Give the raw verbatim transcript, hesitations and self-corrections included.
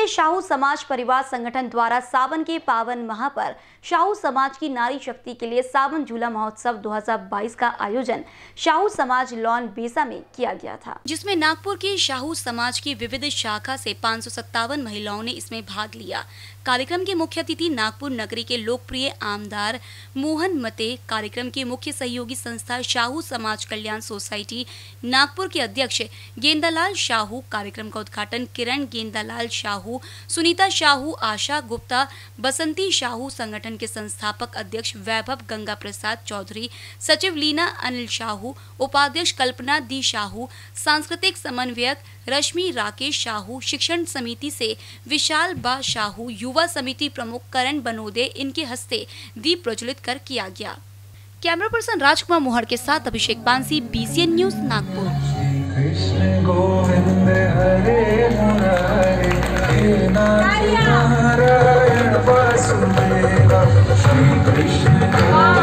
इसलिए शाहू समाज परिवार संगठन द्वारा सावन के पावन माह पर शाहू समाज की नारी शक्ति के लिए सावन झूला महोत्सव दो हज़ार बाईस का आयोजन शाहू समाज लॉन बेसा में किया गया था, जिसमें नागपुर की शाहू समाज की विविध शाखा से पाँच सौ सत्तावन महिलाओं ने इसमें भाग लिया। कार्यक्रम के मुख्य अतिथि नागपुर नगरी के लोकप्रिय आमदार मोहन मते, कार्यक्रम की मुख्य सहयोगी संस्था शाहू समाज कल्याण सोसाइटी नागपुर के अध्यक्ष गेंदालाल शाहू, कार्यक्रम का उद्घाटन किरण गेंदालाल शाहू, सुनीता शाहू, आशा गुप्ता, बसंती शाहू, संगठन के संस्थापक अध्यक्ष वैभव गंगा प्रसाद चौधरी, सचिव लीना अनिल शाहू, उपाध्यक्ष कल्पना दी शाहू, सांस्कृतिक समन्वयक रश्मि राकेश शाहू, शिक्षण समिति से विशाल बा शाहू, युवा समिति प्रमुख करण बनोदे, इनके हस्ते दीप प्रज्वलित कर किया गया। कैमरा पर्सन राजकुमार मोहर के साथ अभिषेक बांसी, बीसीएन न्यूज नागपुर। कृष्ण गोविंद हरे मुरारे, हे नाथ नारायण वासुदेव, श्री कृष्ण